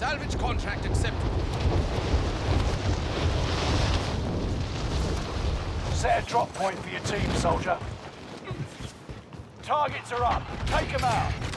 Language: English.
Salvage contract accepted. Set a drop point for your team, soldier. Targets are up. Take them out.